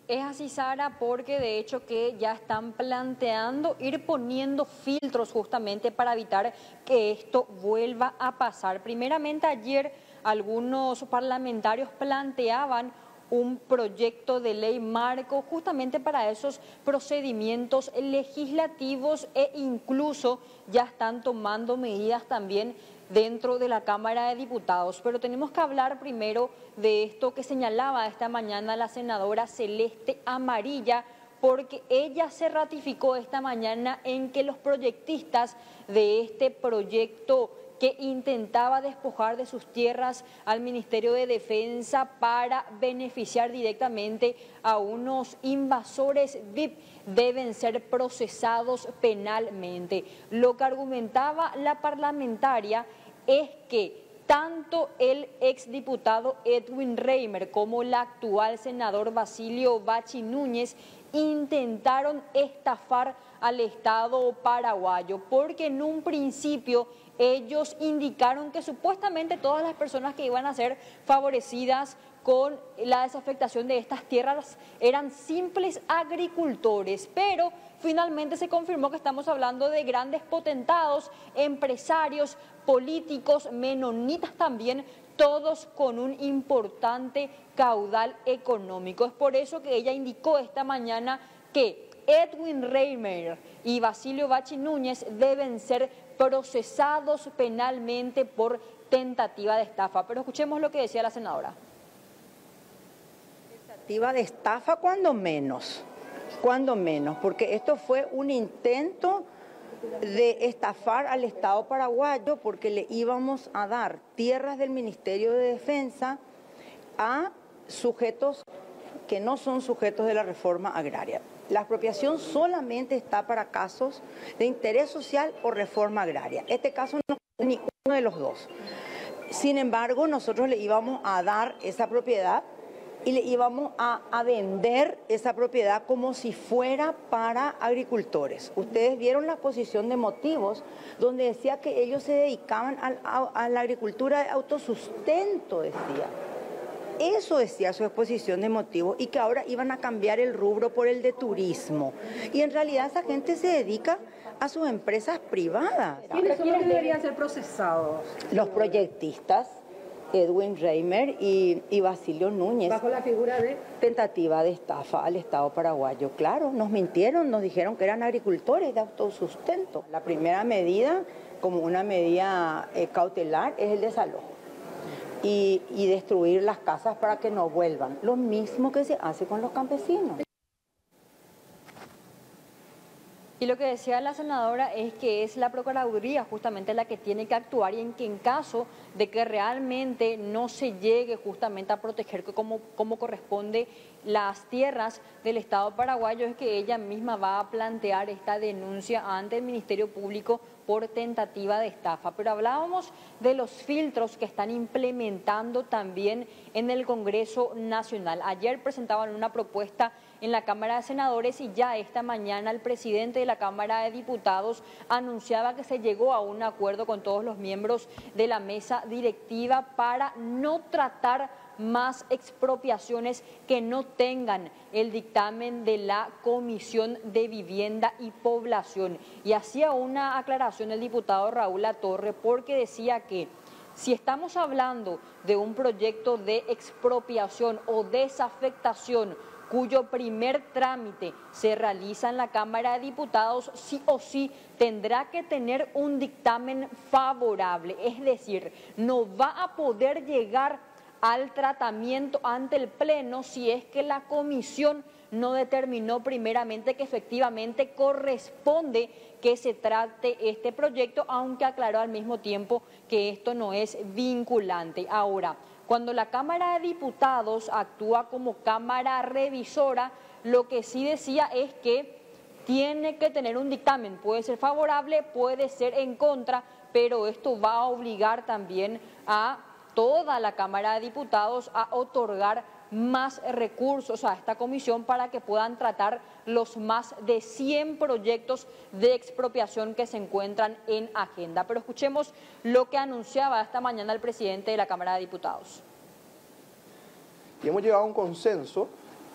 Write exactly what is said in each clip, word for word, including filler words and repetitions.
Es así, Sara, porque de hecho que ya están planteando ir poniendo filtros justamente para evitar que esto vuelva a pasar. Primeramente ayer algunos parlamentarios planteaban un proyecto de ley marco justamente para esos procedimientos legislativos e incluso ya están tomando medidas también dentro de la Cámara de Diputados. Pero tenemos que hablar primero de esto que señalaba esta mañana la senadora Celeste Amarilla, porque ella se ratificó esta mañana en que los proyectistas de este proyecto que intentaba despojar de sus tierras al Ministerio de Defensa para beneficiar directamente a unos invasores V I P deben ser procesados penalmente. Lo que argumentaba la parlamentaria es que tanto el exdiputado Edwin Reimer como el actual senador Basilio Bachi Núñez intentaron estafar al Estado paraguayo, porque en un principio ellos indicaron que supuestamente todas las personas que iban a ser favorecidas con la desafectación de estas tierras eran simples agricultores, pero finalmente se confirmó que estamos hablando de grandes potentados, empresarios, políticos, menonitas también, todos con un importante caudal económico. Es por eso que ella indicó esta mañana que Edwin Reimer y Basilio Bachi Núñez deben ser procesados penalmente por tentativa de estafa. Pero escuchemos lo que decía la senadora. Tentativa de estafa cuando menos, cuando menos, porque esto fue un intento de estafar al Estado paraguayo porque le íbamos a dar tierras del Ministerio de Defensa a sujetos que no son sujetos de la reforma agraria. La expropiación solamente está para casos de interés social o reforma agraria. Este caso no es ni uno de los dos. Sin embargo, nosotros le íbamos a dar esa propiedad y le íbamos a, a vender esa propiedad como si fuera para agricultores. Ustedes vieron la exposición de motivos donde decía que ellos se dedicaban a, a, a la agricultura de autosustento, decía. Eso decía su exposición de motivos y que ahora iban a cambiar el rubro por el de turismo. Y en realidad esa gente se dedica a sus empresas privadas. ¿Quiénes son los que deberían ser procesados? Los proyectistas, Edwin Reimer y, y Basilio Núñez. ¿Bajo la figura de? Tentativa de estafa al Estado paraguayo. Claro, nos mintieron, nos dijeron que eran agricultores de autosustento. La primera medida, como una medida eh, cautelar, es el desalojo. Y, y destruir las casas para que no vuelvan. Lo mismo que se hace con los campesinos. Y lo que decía la senadora es que es la Procuraduría justamente la que tiene que actuar y en que en caso de que realmente no se llegue justamente a proteger como, como corresponde las tierras del Estado paraguayo, es que ella misma va a plantear esta denuncia ante el Ministerio Público por tentativa de estafa. Pero hablábamos de los filtros que están implementando también en el Congreso Nacional. Ayer presentaban una propuesta en la Cámara de Senadores y ya esta mañana el presidente de la Cámara de Diputados anunciaba que se llegó a un acuerdo con todos los miembros de la mesa directiva para no tratar más expropiaciones que no tengan el dictamen de la Comisión de Vivienda y Población. Y hacía una aclaración el diputado Raúl Latorre porque decía que si estamos hablando de un proyecto de expropiación o desafectación cuyo primer trámite se realiza en la Cámara de Diputados, sí o sí tendrá que tener un dictamen favorable, es decir, no va a poder llegar al tratamiento ante el Pleno si es que la comisión no determinó primeramente que efectivamente corresponde que se trate este proyecto, aunque aclaró al mismo tiempo que esto no es vinculante. Ahora, cuando la Cámara de Diputados actúa como Cámara revisora, lo que sí decía es que tiene que tener un dictamen, puede ser favorable, puede ser en contra, pero esto va a obligar también a toda la Cámara de Diputados a otorgar más recursos a esta comisión para que puedan tratar los más de cien proyectos de expropiación que se encuentran en agenda. Pero escuchemos lo que anunciaba esta mañana el presidente de la Cámara de Diputados. Y hemos llegado a un consenso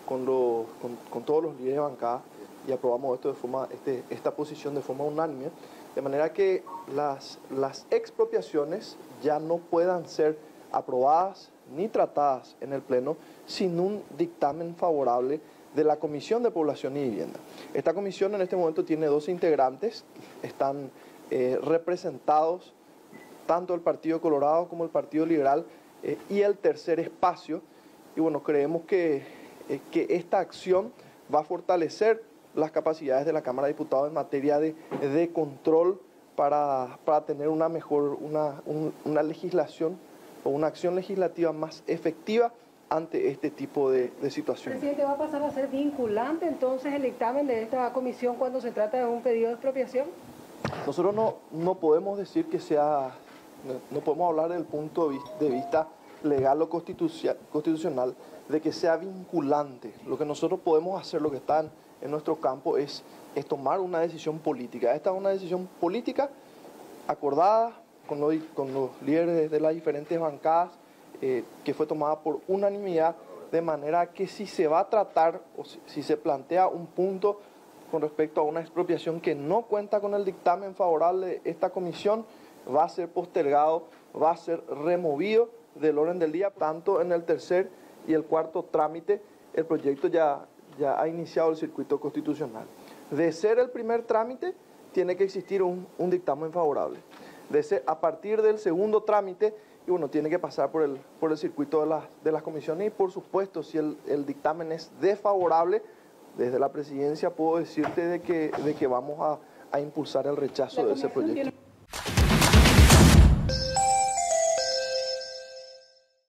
con, los, con, con todos los líderes de bancada y aprobamos esto de forma, este, esta posición de forma unánime, de manera que las, las expropiaciones ya no puedan ser aprobadas ni tratadas en el Pleno sin un dictamen favorable de la Comisión de Población y Vivienda. Esta comisión en este momento tiene dos integrantes, están eh, representados tanto el Partido Colorado como el Partido Liberal eh, y el Tercer Espacio, y bueno, creemos que, eh, que esta acción va a fortalecer las capacidades de la Cámara de Diputados en materia de, de control para, para tener una mejor, una, un, una legislación o una acción legislativa más efectiva ante este tipo de, de situaciones. Presidente, ¿va a pasar a ser vinculante entonces el dictamen de esta comisión cuando se trata de un pedido de expropiación? Nosotros no, no podemos decir que sea, no, no podemos hablar del punto de vista legal o constitucional de que sea vinculante. Lo que nosotros podemos hacer, lo que está en, en nuestro campo, es, es tomar una decisión política. Esta es una decisión política acordada con los, con los líderes de las diferentes bancadas, eh, que fue tomada por unanimidad, de manera que si se va a tratar o si, si se plantea un punto con respecto a una expropiación que no cuenta con el dictamen favorable de esta comisión, va a ser postergado, va a ser removido del orden del día. Tanto en el tercer y el cuarto trámite, el proyecto ya, ya ha iniciado el circuito constitucional. De ser el primer trámite, tiene que existir un, un dictamen favorable. De ser, a partir del segundo trámite, y bueno, tiene que pasar por el, por el circuito de, la, de las comisiones, y por supuesto, si el, el dictamen es desfavorable, desde la presidencia puedo decirte de que, de que vamos a, a impulsar el rechazo de ese proyecto.